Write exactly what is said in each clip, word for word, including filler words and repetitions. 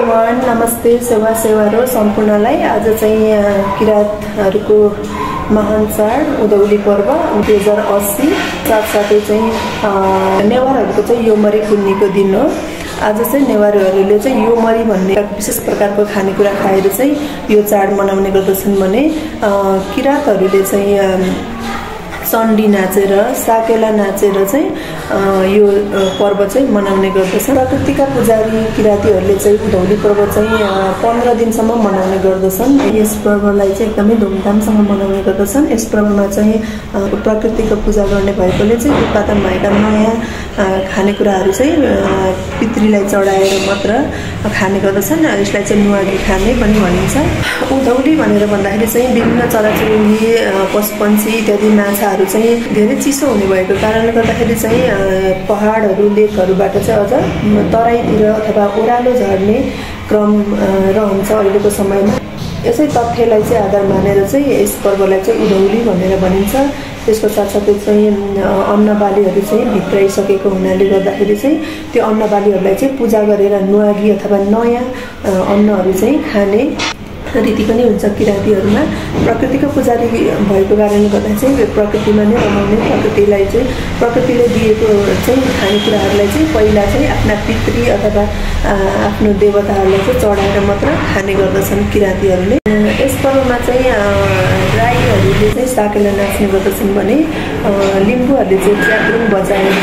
Everyone, नमस्ते सेवा सेवारो सम्पूर्णलाई। आज चाहिँ किरातहरूको महान चाड उधौली पर्व दुई हजार अस्सी साथसाथै चाहिँ नेवारहरूको चाहिँ योमरी पुन्नीको दिन हो। आज चाहिँ नेवारहरूले चाहिँ योमरी भन्ने विशेष प्रकारको खानेकुरा खाएर चाहिँ यो चाड मनाउने गर्दछन् भने किरातहरूले चाहिँ चण्डी नाचेर साकेला नाचेर चाहिँ यो पर्व चाहिँ मनाउने गर्दछ। प्रकृतिका पुजारी किरातीहरूले चाहिँ उधौली पर्व चाहिँ पन्ध्र दिनसम्म मनाउने गर्दछन्। यस पर्वलाई चाहिँ एकदमै धुमधामसँग मनाउने गर्दछन्। यस पर्वमा चाहिँ प्रकृतिको पूजा गर्ने भएकोले चाहिँ उत्पादन भएका नयाँ खानेकुराहरू चाहिँ पितृलाई चढाएर मात्र खाने गर्दछन्। यसलाई चाहिँ नुहागी खाने पनि भनिन्छ। उधौली भनेर भन्दाखेरि चाहिँ विभिन्न चराचुरुङ्गी पशुपन्छी इत्यादि माछाहरू चाहिँ धेरै चिसो हुने भएको कारणले गर्दाखेरि चाहिँ पहाडहरू लेकहरूबाट चाहिँ अझ तराईतिर अथवा ओह्रालो झर्ने क्रम रहन्छ अहिलेको समयमा। यसै तथ्यलाई चाहिँ आधार मानेर चाहिँ यस पर्वलाई चाहिँ उधौली भनेर भनिन्छ। त्यसको साथसाथै चाहिँ अन्नबालीहरू चाहिँ भित्राइसकेको हुनाले गर्दाखेरि चाहिँ त्यो अन्नबालीहरूलाई चाहिँ पूजा गरेर नुहागी अथवा नयाँ अन्नहरू चाहिँ खाने रीति पनि हुन्छ किरातीहरूमा। प्रकृतिको पुजारी भएको कारणले गर्दा चाहिँ प्रकृतिमा नै रमाउने, प्रकृतिलाई चाहिँ प्रकृतिले दिएको चाहिँ खानेकुराहरूलाई चाहिँ पहिला चाहिँ आफ्ना पितृ अथवा आफ्नो देवताहरूलाई चाहिँ चढाएर मात्र खाने गर्दछन् किरातीहरूले। यस पर्वमा चाहिँ राईहरूले चाहिँ साकेला नाच्ने गर्दछन् भने लिम्बूहरूले चाहिँ च्याब्रुङ बजाएर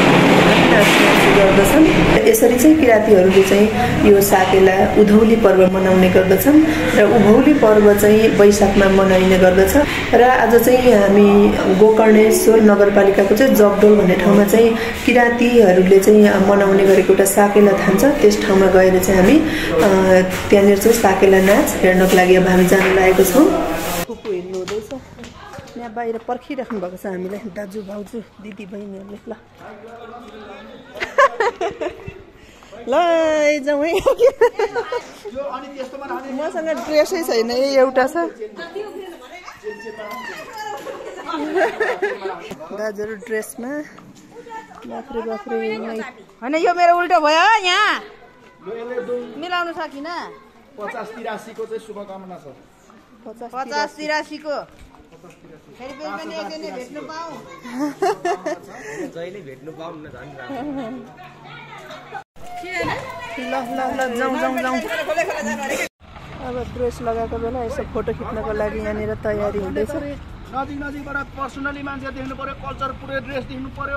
नाच्ने गर्दछन्। यसरी चाहिँ किरातीहरूले चाहिँ यो साकेला उधौली पर्व मनाउने गर्दछन् र उभौली पर्व चाहिँ वैशाखमा मनाइने गर्दछ। र आज चाहिँ हामी गोकर्णेश्वर नगरपालिकाको चाहिँ जगडोल भन्ने ठाउँमा चाहिँ किरातीहरूले चाहिँ मनाउने गरेको एउटा साकेला थान छ। त्यस ठाउँमा गएर चाहिँ हामी त्यहाँनिर चाहिँ साकेला नाच हेर्नको लागि अब हामी जान लागेको छौँ। फुपू हेर्नु हुँदैछ, यहाँ बाहिर पर्खिराख्नु भएको छ हामीलाई दाजु भाउजू दिदी बहिनीहरूले। ल ल जाउँ है। मसँग ड्रेसै छैन, यही एउटा छ। दाजुहरू ड्रेसमा बाफ्रे बाफ्रे होइन, यो मेरो उल्टो भयो यहाँ मिलाउनु सकिनँ। पचास तिरासीको चाहिँ शुभकामना छ। पचास तिरासीको फेरि पनि एकजना भेट्नु पाऊ, जहिले भेट्नु पाऊ न झन् राम्रो। ल ल ल जाउँ जाउँ जाउँ। अब ड्रेस लगाएको बेला यसो फोटो खिच्नको लागि यहाँनिर तयारी हुँदैछ। नजिक नजिकबाट पर्सनली मान्छे देख्नु पर्यो, कल्चर पुरै ड्रेस देख्नु पर्यो।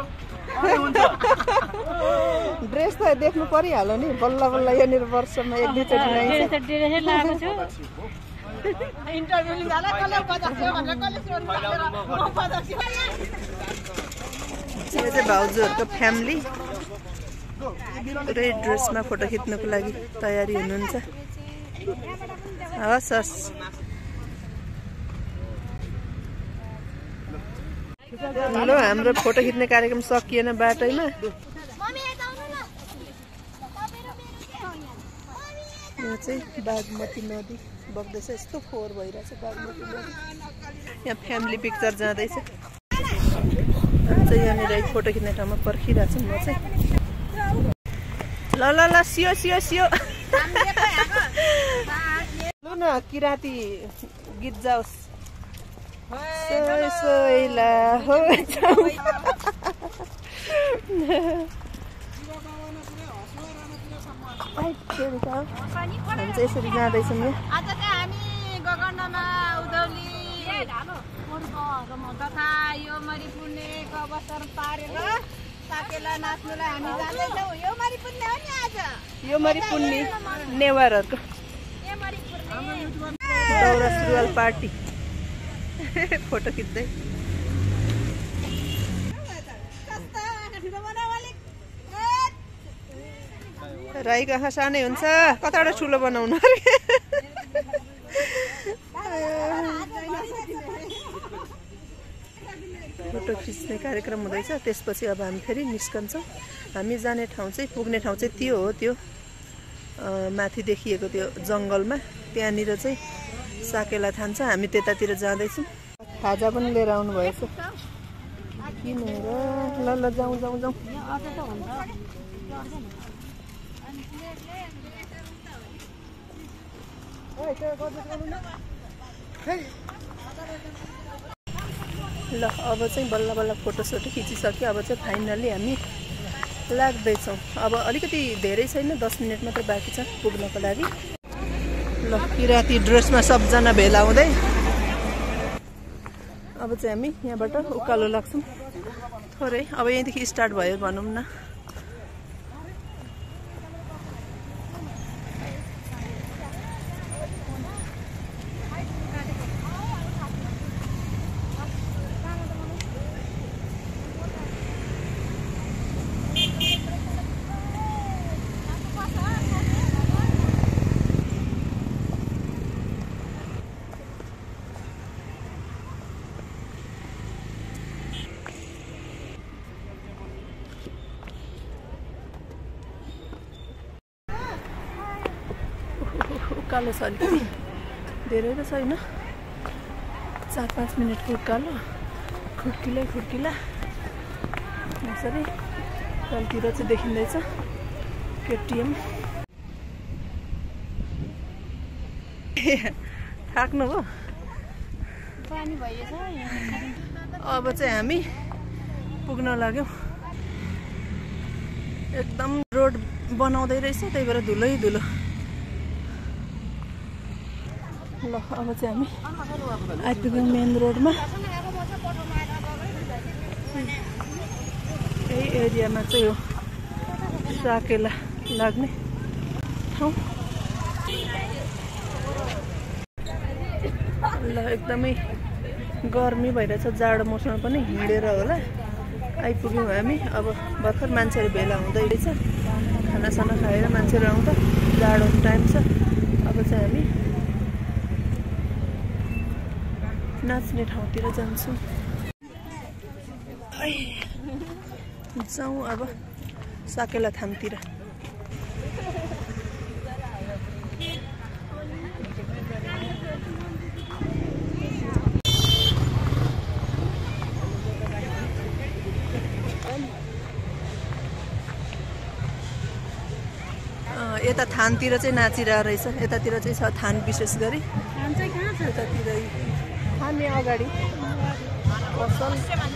ड्रेस त देख्नु परिहाल्यो नि, बल्ल बल्ल यहाँनिर वर्षमा एक दुईचोटि यो चाहिँ भाउजूहरूको फ्यामिली पुरै ड्रेसमा फोटो खिच्नको लागि तयारी हुनुहुन्छ। हस् हस्। ल हाम्रो फोटो खिच्ने कार्यक्रम सकिएन बाटैमा। यहाँ चाहिँ बागमती नदी बग्दैछ, यस्तो फोहोर भइरहेछ बागमती नदी। यहाँ फ्यामिली पिक्चर जाँदैछ। चाहिँ यहाँनिर फोटो खिच्ने ठाउँमा पर्खिरहेको छु म चाहिँ। ल ल ल सियो सियो सियो। लु न किराती गीत जाओस्। सोइ सोइला हो हामी चाहिँ यसरी जाँदैछौँ। आज चाहिँ हामी गोकर्णमा उधौली तथा योमरी पुन्नेको अवसर पारेर साकेला नाच्नुलाई हामी जाँदैछौँ। योमरी पुन्ने हो नि आज, योमरी पुन्ने नेवारहरूको दौरा सुरुवाल पार्टी। फोटो खिच्दै राई कहाँ सानै हुन्छ, कताबाट ठुलो बनाउनु अरे। फोटो खिच्ने कार्यक्रम हुँदैछ। त्यसपछि अब हामी फेरि निस्कन्छौँ। हामी जाने ठाउँ चाहिँ पुग्ने ठाउँ चाहिँ त्यो हो, त्यो माथि देखिएको त्यो जङ्गलमा। त्यहाँनिर चाहिँ साकेला थान छ। हामी त्यतातिर जाँदैछौँ। खाजा पनि लिएर आउनु भएछ किन र। ल ल जाउँ जाउँ जाउँ। ल अब चाहिँ बल्ल बल्ल फोटोसोटो खिचिसक्यो। अब चाहिँ फाइनली हामी लाग्दैछौँ। अब अलिकति धेरै छैन, दस मिनट मात्र बाँकी छ पुग्नको लागि। ल किराती ड्रेसमा सबजना भेला हुँदै अब चाहिँ हामी यहाँबाट उकालो लाग्छौँ थोरै। अब यहीँदेखि स्टार्ट भयो भनौँ न। उकालो छ अलिकति, धेरै त छैन, चार पाँच मिनटको उकालो। खुड्किलै खुड्किला यसरी तलतिर चाहिँ देखिँदैछ केटिएम। थाक्नु भयो? अब चाहिँ हामी पुग्न लाग्यौँ। एकदम रोड बनाउँदै रहेछ, त्यही भएर धुलै धुलो। ल अब चाहिँ हामी आइपुग्यौँ मेन रोडमा। यही एरियामा चाहिँ हो साकेला लाग्ने ठाउँ। ल एकदमै गर्मी भइरहेछ, जाडो मौसममा पनि हिँडेर होला आइपुग्यौँ हामी। अब भर्खर मान्छेहरू भेला हुँदै रहेछ, खानासाना खाएर मान्छेहरू आउँदा जाडो टाइम छ। अब चाहिँ हामी नाच्ने ठाउँतिर जान्छौँ। जाउँ अब साकेला थानतिर। यता थानतिर चाहिँ नाचिरहेको रहेछ। यतातिर चाहिँ छ थान, विशेष गरी यतातिर थान यहाँ अगाडि पसल।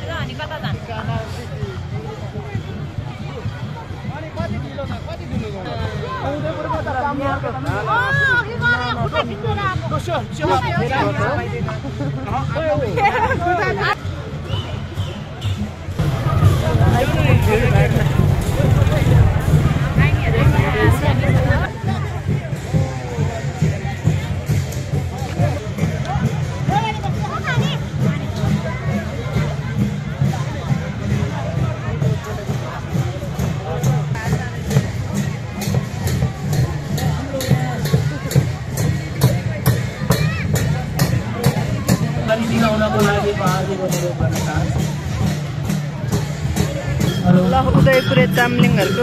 ल उदयपुर चामलिङहरूको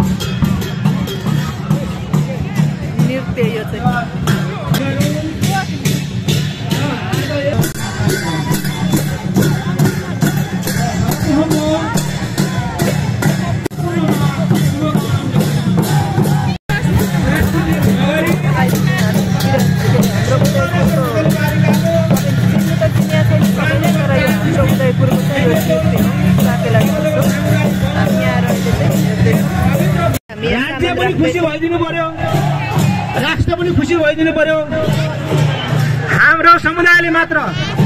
नृत्य यो चाहिँ। खुसी भइदिनु पर्यो, राष्ट्र पनि खुसी भइदिनु पर्यो। हाम्रो समुदायले मात्र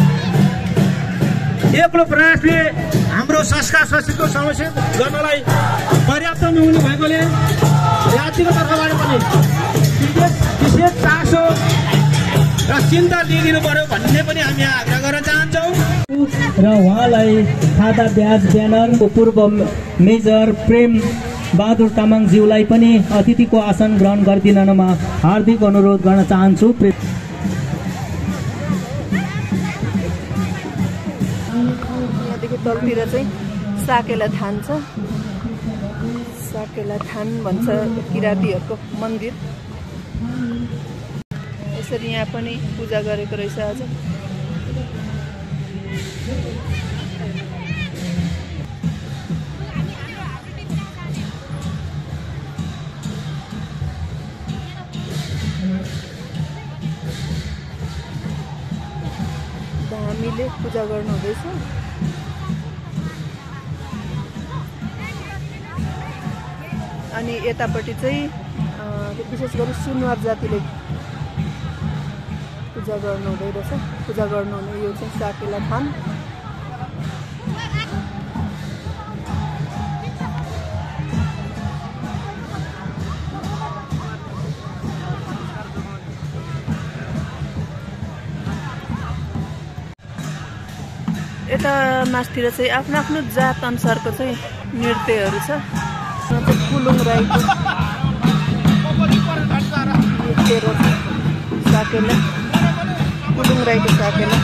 एक्लो प्रयासले हाम्रो संस्कार संस्कृतिको संरक्षण गर्नलाई पर्याप्त नहुने भएकोले राज्यको तर्फबाट पनि विशेष चासो र चिन्ता लिइदिनु पर्यो भन्ने पनि हामी आग्रह गर्न चाहन्छौँ। र उहाँलाई खादा ब्याज ब्यानरको पूर्व मेजर प्रेम बहादुर तामाङज्यूलाई पनि अतिथिको आसन ग्रहण गरिदिनमा हार्दिक अनुरोध गर्न चाहन्छु। यहाँदेखि तलतिर चाहिँ साकेला थान छ। साकेला थान भन्छ किरातीहरूको मन्दिर। यसरी यहाँ पनि पूजा गरेको रहेछ आज। हामीले पूजा गर्नु हुँदैछ। अनि यतापट्टि चाहिँ विशेष गरी सुनवार जातिले पूजा गर्नु हुँदै रहेछ। पूजा गर्नुहुने यो चाहिँ साकेला थान। यता मासतिर चाहिँ आफ्नो आफ्नो जात अनुसारको चाहिँ नृत्यहरू छ। कुलुङ राईको साकेला, कुलुङ राईको साकेला।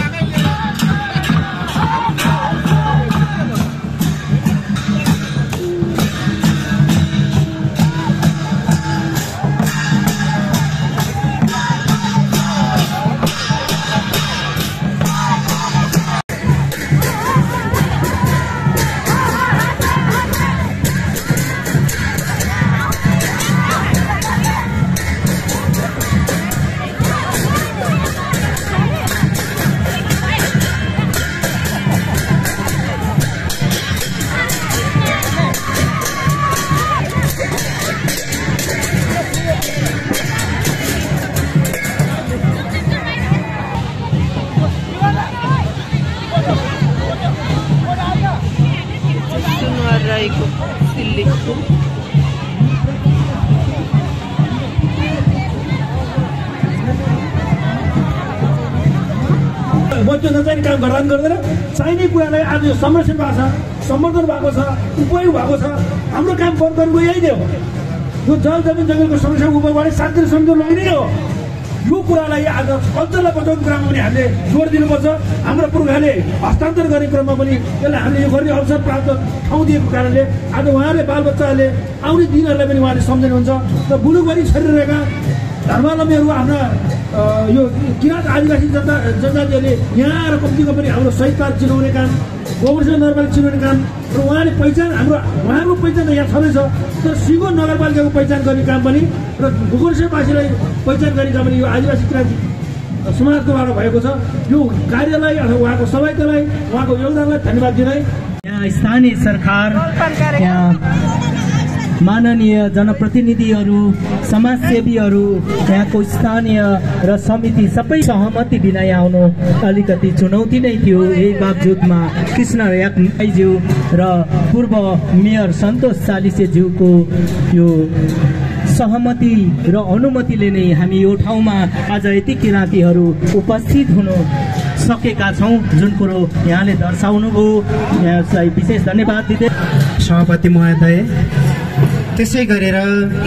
राईको सिल्ली बच्चो नचाहिने काम गर्दा पनि गर्दैन। चाहिने कुरालाई आज यो संरक्षण भएको छ, सम्वर्धन भएको छ, उपयोग भएको छ। हाम्रो काम बन्द गरेको यही नै हो। यो जल जमिन जङ्गलको संरक्षण उपयोगबाट शान्ति समिति लैनै हो। यो कुरालाई आज कल्चरलाई बचाउने कुरामा पनि हामीले जोड दिनुपर्छ। हाम्रो पुर्खाले हस्तान्तरण गर्ने क्रममा पनि यसलाई हामीले यो गर्ने अवसर प्राप्त ठाउँ दिएको कारणले आज उहाँहरूले बालबच्चाहरूले आउने दिनहरूलाई पनि उहाँले सम्झनुहुन्छ। र बुलुकबारी छरिरहेका धर्मावलम्बीहरू आफ्ना यो किराँत आदिवासी जनता जनजातिहरूले यहाँ आएर कम्तीको पनि हाम्रो शहीदपात चिनाउने काम, गोवर्धन नगरपालिका चिनाउने काम र उहाँले पहिचान हाम्रो उहाँहरूको पहिचान त यहाँ छँदैछ। तर सिगो नगरपालिकाको पहिचान गर्ने काम पनि र गोकर्णेश्वरवासीलाई पहिचान गर्ने काम पनि यो आदिवासी क्रान्ति समाजकोबाट भएको छ। यो कार्यलाई अथवा उहाँको सहायतालाई, उहाँको योगदानलाई धन्यवाद दिँदै यहाँ स्थानीय सरकार, यहाँ माननीय जनप्रतिनिधिहरू, समाजसेवीहरू, यहाँको स्थानीय र समिति सबै सहमति बिना यहाँ आउनु अलिकति चुनौती नै थियो। यही बावजुदमा कृष्ण याकमाईज्यू र पूर्व मेयर सन्तोष चालिसेज्यूको यो सहमति र अनुमतिले नै हामी यो ठाउँमा आज यति किराँतीहरू उपस्थित हुनु सकेका छौँ, जुन कुरो यहाँले दर्शाउनुभयो। यहाँलाई विशेष धन्यवाद दिँदै सभापति महोदय, त्यसै गरेर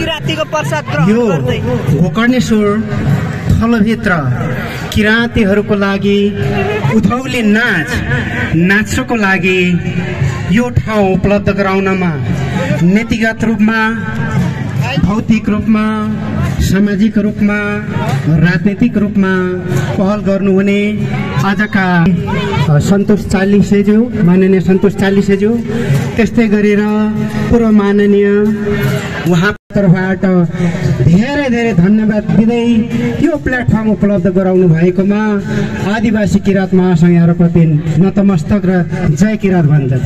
यो गोकर्णेश्वर थलोभित्र किराँतीहरूको लागि उधौली नाच नाच्नको लागि यो ठाउँ उपलब्ध गराउनमा नीतिगत रूपमा, भौतिक रूपमा, सामाजिक रूपमा, राजनीतिक रूपमा पहल गर्नुहुने आजका सन्तोष चालिसेज्यू, माननीय सन्तोष चालिसेज्यू, त्यस्तै गरेर पूर्व माननीय उहाँ तर्फबाट धेरै धेरै धन्यवाद दिँदै यो प्लेटफर्म उपलब्ध गराउनु भएकोमा आदिवासी किराँत महासंघप्रति नतमस्तक र जय किराँत भन्दछ।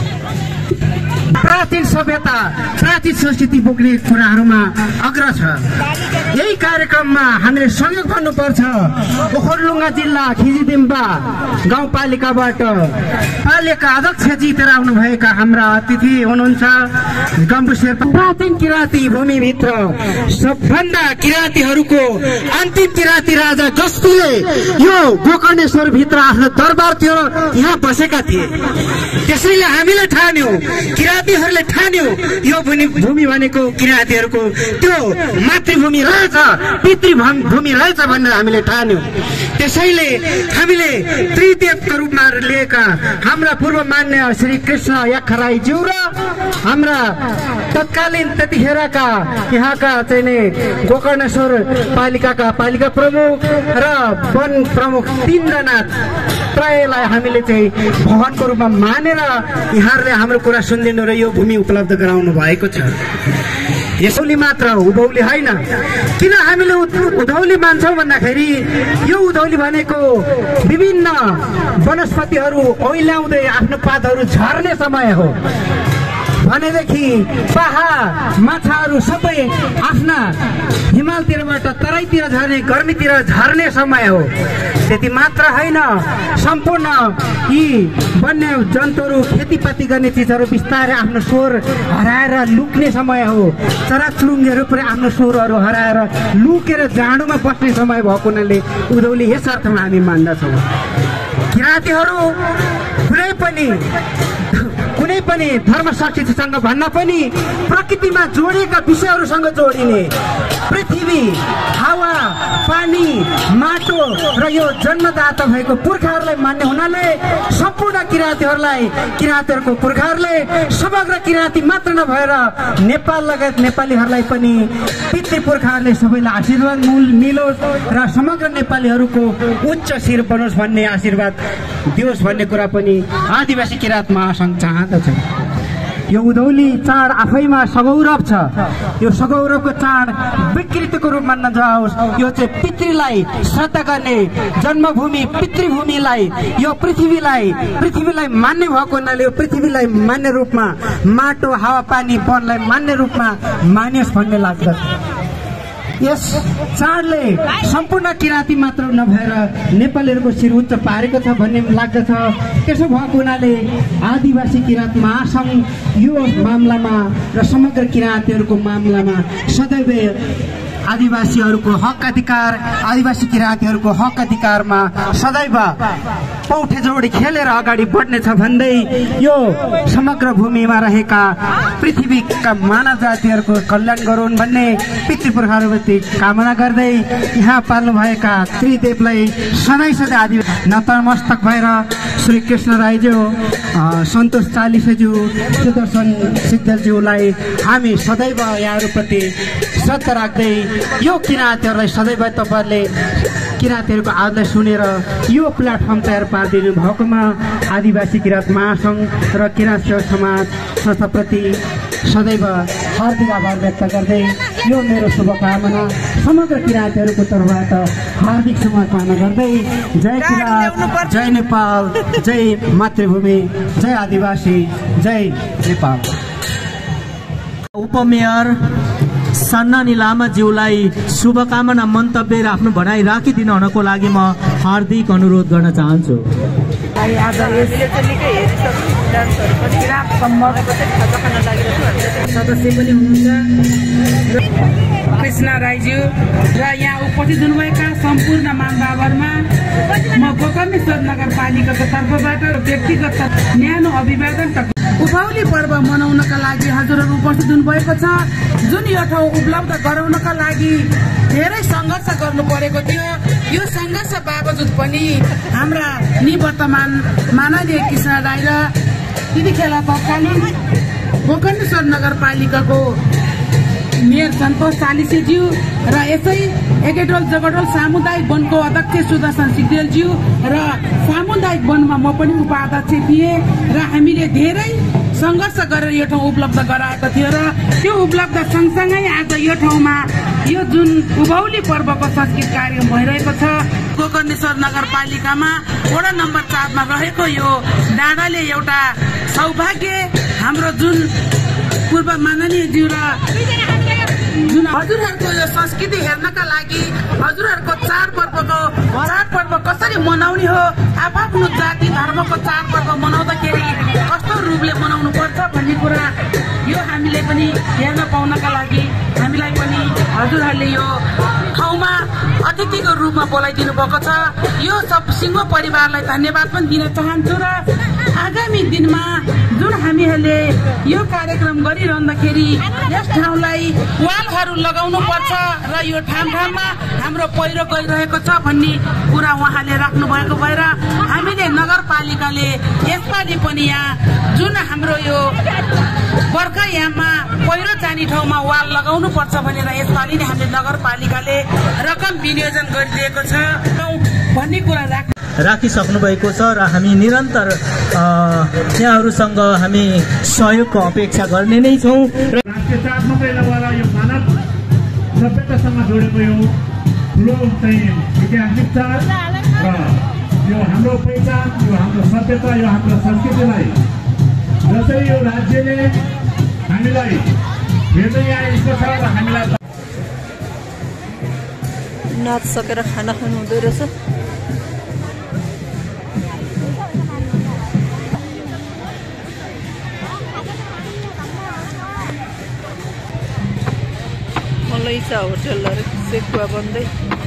प्राचीन सभ्यता, प्राचीन संस्कृति बोक्ने कुराहरूमा अग्र छ। यही कार्यक्रममा हामीले सहयोग गर्नुपर्छ। ओखलढुङ्गा जिल्ला खिजीदिम्बा गाउँपालिकाबाट पालिका अध्यक्ष जितेर आउनुभएका हाम्रा अतिथि हुनुहुन्छ गम्बु शेर्पा। प्राचीन किराँती भूमिभित्र सबभन्दा किराँतीहरूको अन्तिम किराँती राजा गस्तीले यो गोकर्णेश्वर भित्र आफ्नो दरबार थियो, यहाँ बसेका थिए। त्यसैले हामीले ठान्यौं, किराँतीहरूले ठान्यो यो भूमि भूमि भनेको किराँतीहरूको त्यो मातृभूमि रहेछ, पितृभूमि रहेछ भनेर हामीले ठान्यौं। त्यसैले हामीले त्रिदेवको रूपमा लिएका हाम्रा पूर्व मान्य श्री कृष्ण याकराईज्यू र हाम्रा तत्कालीन त्यतिखेरका यहाँका चाहिँ नि गोकर्णेश्वर पालिकाका पालिका प्रमुख र वन प्रमुख तीनजना त्रयलाई हामीले चाहिँ भगवानको रूपमा मानेर यहाँहरूले हाम्रो कुरा सुनिदिनु र यो भूमि उपलब्ध गराउनु भएको छ। यसौली मात्र उधौली होइन। किन हामीले उधौली मान्छौँ भन्दाखेरि यो उधौली भनेको विभिन्न वनस्पतिहरू ओइल्याउँदै आफ्नो पातहरू झर्ने समय हो भनेदेखि पहाड माछाहरू सबै आफ्ना हिमालतिरबाट तराईतिर झर्ने गर्मीतिर झर्ने समय हो। त्यति मात्र होइन, सम्पूर्ण यी वन्य जन्तुहरू खेतीपाती गर्ने चिजहरू बिस्तारै आफ्नो स्वर हराएर लुक्ने समय हो। चराचुरुङ्गीहरू पनि आफ्नो स्वरहरू हराएर लुकेर जाडोमा बस्ने समय भएको हुनाले उधौली यस अर्थमा हामी मान्दछौँ। किराँतीहरू कुनै पनि कुनै पनि धर्म संस्कृतिसँग भन्न पनि प्रकृतिमा जोडिएका विषयहरूसँग जोडिने पृथ्वी, हावा, पानी, माटो र यो जन्मदाता भएको पुर्खाहरूलाई मान्ने हुनाले सम्पूर्ण किराँतीहरूलाई किराँतीहरूको पुर्खाहरूले समग्र किराँती मात्र नभएर नेपाल लगायत नेपालीहरूलाई पनि पितृ पुर्खाहरूले सबैलाई आशीर्वाद मिलोस् र समग्र नेपालीहरूको उच्च शिर बनोस् भन्ने आशीर्वाद दियोस् भन्ने कुरा पनि आदिवासी किराँत महासङ्घ चाहँदछ। यो उधौली चाड आफैमा सगौरव छ। यो सगौरवको चाड विकृतिको रूपमा नजाओस्। यो चाहिँ पितृलाई श्रद्धा गर्ने जन्मभूमि पितृभूमिलाई यो पृथ्वीलाई पृथ्वीलाई मान्ने भएको हुनाले यो पृथ्वीलाई मान्ने रूपमा माटो हावापानी वनलाई मान्ने रूपमा मानियोस् भन्ने लाग्दछ। यस चाडले सम्पूर्ण किराँती मात्र नभएर नेपालीहरूको शिर उच्च पारेको छ भन्ने लाग्दछ। त्यसो भएको हुनाले आदिवासी किराँत महासङ्घ यो मामलामा र समग्र किराँतीहरूको मामलामा सदैव आदिवासीहरूको हक अधिकार आदिवासी किराँतीहरूको हक अधिकारमा सदैव पौठे जोडी खेलेर अगाडि बढ्नेछ भन्दै यो समग्र भूमिमा रहेका पृथ्वीका मानव जातिहरूको कल्याण गरून् भन्ने पितृपुर्खाहरूप्रति कामना गर्दै यहाँ पाल्नुभएका त्रिदेवलाई सधैँ सधैँ आदि नतमस्तक भएर श्री कृष्ण राईज्यू, सन्तोष चालिसेज्यू, सुदर्शन सिद्धलज्यूलाई हामी सदैव यहाँहरूप्रति श्रद्धा राख्दै यो किराँतीहरूलाई सदैव तपाईँहरूले किराँतीहरूको आवाजलाई सुनेर यो प्लेटफर्म तयार पारिदिनु भएकोमा आदिवासी किराँत महासङ्घ र किराँत सेवा समाज संस्थाप्रति सदैव हार्दिक आभार व्यक्त गर्दै यो मेरो शुभकामना समग्र किराँतीहरूको तर्फबाट हार्दिक शुभकामना गर्दै जय किराँत, जय नेपाल, जय मातृभूमि, जय आदिवासी, जय नेपाल। उपमेयर सन्नानी लामाज्यूलाई शुभकामना मन्तव्य र आफ्नो भनाइ राखिदिन हुनको लागि म हार्दिक अनुरोध गर्न चाहन्छु। आज यस सदस्य पनि हुनुहुन्छ कृष्ण राईज्यू र यहाँ उपस्थित हुनुभएका सम्पूर्ण महानुभावहरूमा म गोकर्णेश्वर नगरपालिकाको तर्फबाट व्यक्तिगत न्यानो अभिवादन। उभौली पर्व मनाउनका लागि हजुरहरू उपस्थित हुनुभएको छ। जुन यो ठाउँ उपलब्ध गराउनका लागि धेरै सङ्घर्ष गर्नु परेको थियो। यो सङ्घर्ष बावजुद पनि हाम्रा निवर्तमान माननीय कृष्ण राई र त्यतिखेर तत्कालीन गोकर्णेश्वर नगरपालिकाको मेयर सन्तोष चालिसेज्यू र यसै एकेडोल जगडोल सामुदायिक वनको अध्यक्ष सुदर्शन सिद्धेलज्यू र सामुदायिक वनमा म पनि उपाध्यक्ष थिएँ र हामीले धेरै सङ्घर्ष गरेर यो ठाउँ उपलब्ध गराएको थियो र त्यो उपलब्ध सँगसँगै आज यो ठाउँमा यो जुन उभौली पर्वको सांस्कृतिक कार्यक्रम भइरहेको छ गोकर्णेश्वर नगरपालिकामा वडा नम्बर चारमा रहेको यो डाँडाले एउटा सौभाग्य हाम्रो जुन पूर्व माननीयज्यू र जुन हजुरहरूको यो संस्कृति हेर्नका लागि हजुरहरूको चाडपर्वको चाडपर्व कसरी मनाउने हो, आफ्नो जाति धर्मको चाडपर्व मनाउँदाखेरि कस्तो रूपले मनाउनु पर्छ भन्ने कुरा यो हामीले पनि हेर्न पाउनका लागि हामीलाई पनि हजुरहरूले यो ठाउँमा अतिथिको रूपमा बोलाइदिनु भएको छ। यो सब सिङ्गो परिवारलाई धन्यवाद पनि दिन चाहन्छु र आगामी दिनमा जुन हामीहरूले यो कार्यक्रम गरिरहँदाखेरि यस ठाउँलाई वालहरू लगाउनु पर्छ र यो ठाउँ ठाउँमा हाम्रो पहिरो गइरहेको छ भन्ने कुरा उहाँले राख्नु भएको भएर हामीले नगरपालिकाले यसपालि पनि यहाँ जुन हाम्रो यो बर्खायाममा पहिरो जाने ठाउँमा वाल लगाउनु पर्छ भनेर यसपालि नै हामीले नगरपालिकाले रकम विनियोजन गरिदिएको छ भन्ने कुरा राख राखिसक्नु भएको छ र हामी निरन्तर यहाँहरूसँग हामी सहयोगको अपेक्षा गर्ने नै छौँ। साथ मात्रै नभएर यो मानव सभ्यतासँग जोडेको यो ठुलो चाहिँ ऐतिहासिक चाड र यो हाम्रो पहिचान, यो हाम्रो सभ्यता, यो हाम्रो संस्कृतिलाई जसरी यो राज्यले हामीलाई हेर्दै आएको छ र हामीलाई नाच सकेर खाना खानु हुँदो रहेछ। मलैचा होटलहरु सेकुवा बन्दै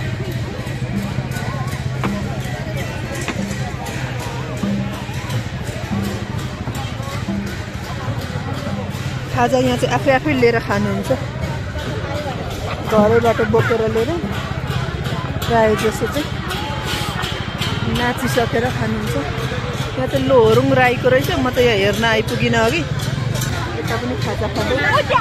खाजा यहाँ चाहिँ आफै आफै लिएर खानुहुन्छ, घरैबाट बोकेर लिएर प्रायः जसो चाहिँ नाचिसकेर खानुहुन्छ। यहाँ त लोहोरुङ राईको रहेछ, म त यहाँ हेर्न आइपुगिनँ अघि। यता पनि खाजा खाँदै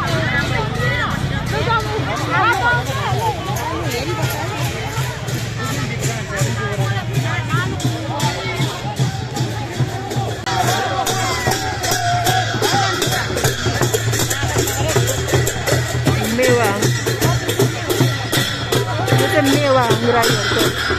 मेवा यो चाहिँ मेवा राईहरूको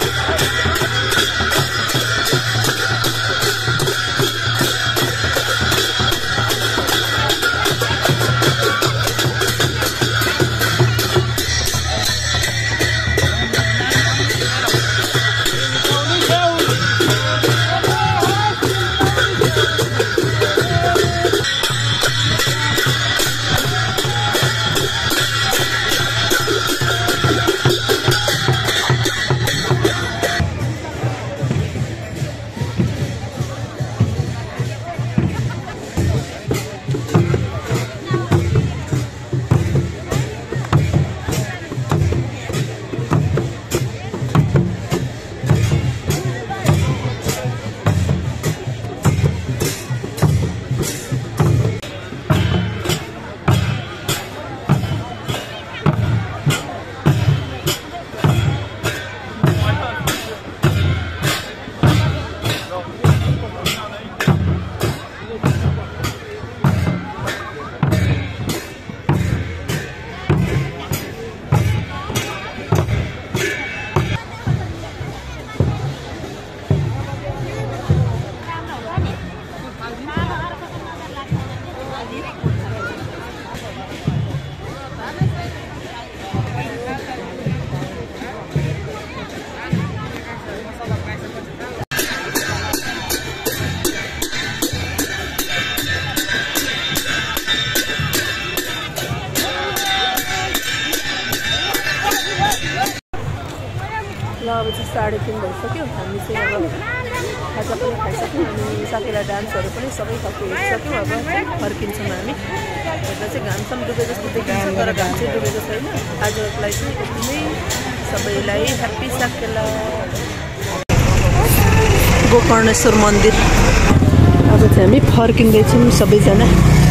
ल अब चाहिँ साढे तीन भइसक्यो। हामी चाहिँ अब खाजा पनि खाइसक्यौँ अनि साथीलाई डान्सहरू पनि सबै खालको हेरिसक्यौँ। अब फर्किन्छौँ हामी। यता चाहिँ घामसम्म डुबे जस्तो देखिन्छ तर घाम चाहिँ डुबेको छैन। आजलाई चाहिँ यति नै, सबैलाई ह्याप्पी साकेला। गोकर्णेश्वर मन्दिर अब चाहिँ हामी फर्किँदैछौँ सबैजना।